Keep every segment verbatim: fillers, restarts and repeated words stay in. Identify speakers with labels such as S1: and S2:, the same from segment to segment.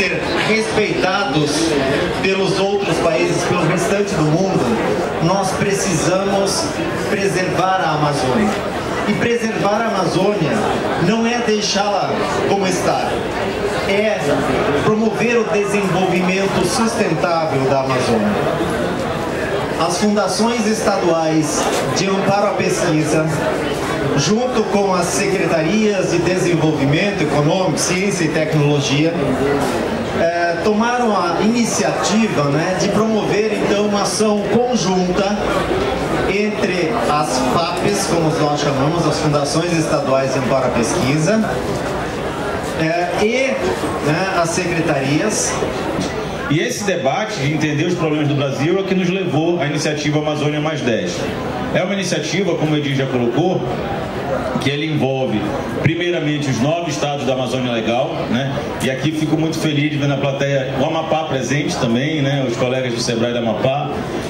S1: ser respeitados pelos outros países, pelo restante do mundo, nós precisamos preservar a Amazônia. E preservar a Amazônia não é deixá-la como está, é promover o desenvolvimento sustentável da Amazônia. As fundações estaduais de amparo à pesquisa, junto com as secretarias de desenvolvimento econômico, ciência e tecnologia, eh, tomaram a iniciativa, né, de promover então uma ação conjunta entre as F A Pes, como nós chamamos, as fundações estaduais de amparo à pesquisa, eh, e né, as secretarias.
S2: E esse debate de entender os problemas do Brasil é que nos levou à iniciativa Amazônia Mais dez. É uma iniciativa, como o Edir já colocou, que ele envolve, primeiramente, os nove estados da Amazônia Legal, né? E aqui fico muito feliz de ver na plateia o Amapá presente também, né? Os colegas do Sebrae da Amapá.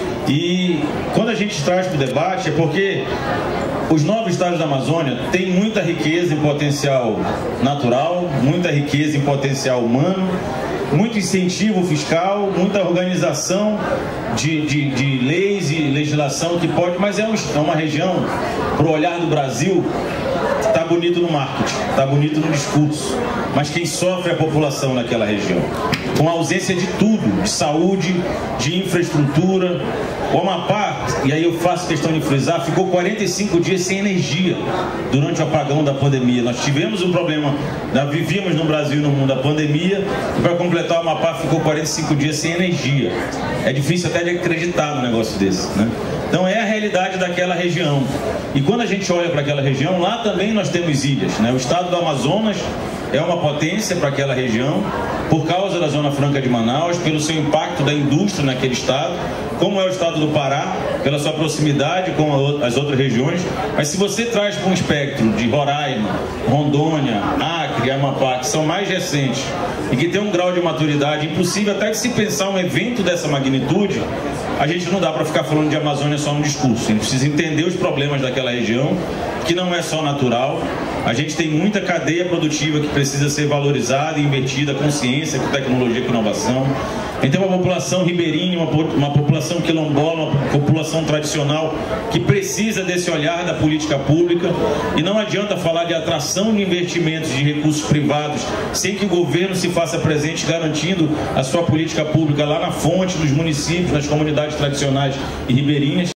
S2: E quando a gente traz para o debate é porque os nove estados da Amazônia têm muita riqueza em potencial natural, muita riqueza em potencial humano, muito incentivo fiscal, muita organização de, de, de leis e legislação que pode, mas é, um, é uma região, para o olhar do Brasil, está bonito no marketing, está bonito no discurso, mas quem sofre é a população naquela região, com a ausência de tudo, de saúde, de infraestrutura. O Amapá, e aí eu faço questão de frisar, ficou quarenta e cinco dias sem energia durante o apagão da pandemia. Nós tivemos um problema, vivíamos no Brasil e no mundo a pandemia, e para completar o Amapá ficou quarenta e cinco dias sem energia. É difícil até de acreditar num negócio desse, né? Então é a realidade daquela região. E quando a gente olha para aquela região, lá também nós temos ilhas, né? O estado do Amazonas é uma potência para aquela região, por causa da Zona Franca de Manaus, pelo seu impacto da indústria naquele estado, como é o estado do Pará, pela sua proximidade com as outras regiões. Mas se você traz para um espectro de Roraima, Rondônia, Acre, Amapá, que são mais recentes e que tem um grau de maturidade impossível até de se pensar um evento dessa magnitude, a gente não dá para ficar falando de Amazônia só no discurso. A gente precisa entender os problemas daquela região, que não é só natural. A gente tem muita cadeia produtiva que precisa ser valorizada e invertida com ciência, com tecnologia, com inovação. A gente tem uma população ribeirinha, uma, uma população quilombola, uma população tradicional que precisa desse olhar da política pública. E não adianta falar de atração de investimentos de recursos privados sem que o governo se faça presente garantindo a sua política pública lá na fonte, nos municípios, nas comunidades tradicionais e ribeirinhas.